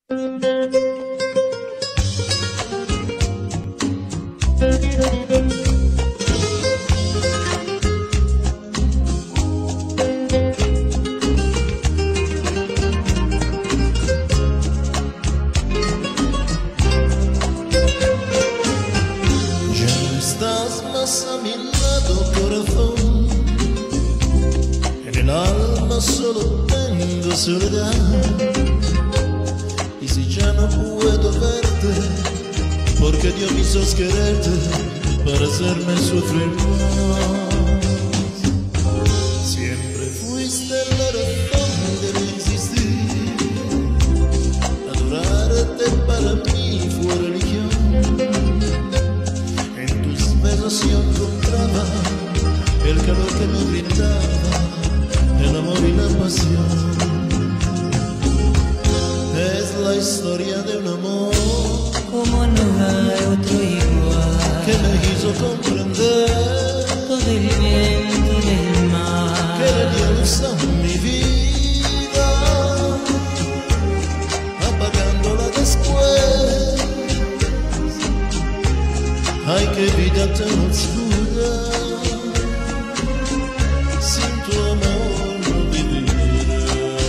Estás más a mi lado, corazón. En el alma solo tengo soledad. Y si ya no puedo verte, porque Dios me hizo quererte para hacerme sufrir más. Siempre fuiste la razón de mi existir. Adorarte para mí fue religión. Yo encontraba el calor que me brindaba, el amor y la pasión. Es la historia de un amor como no hay otro igual, que me hizo comprender todo el viento del mar, que le dio luz a mi vida, apagándola después. Ay, qué vida tan oscura, sin tu amor no viviré.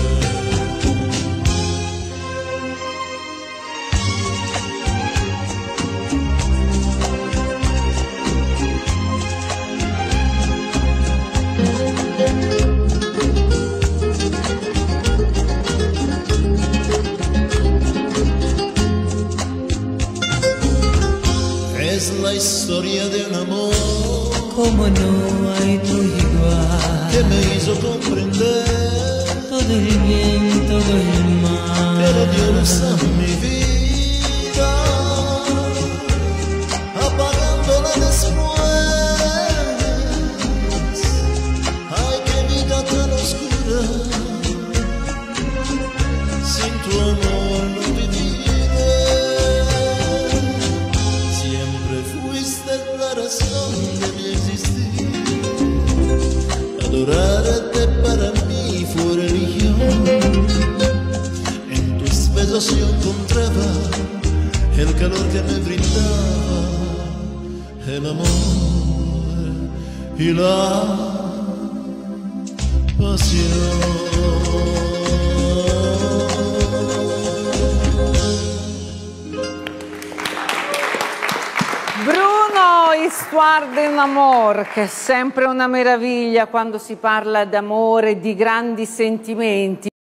Es la historia de un amor como no hay otro igual, que me hizo comprender todo el bien, todo el mar, que le dio luz a mi vida, apagándola después. Ay, qué vida tan oscura, sin tu amor no viviré. La razón de mi existir, adorarte para mí fue religión. En tus besos yo encontraba el calor que me brindaba, el amor y la pasión. Histoire d'un amor, che è sempre una meraviglia quando si parla d'amore e di grandi sentimenti.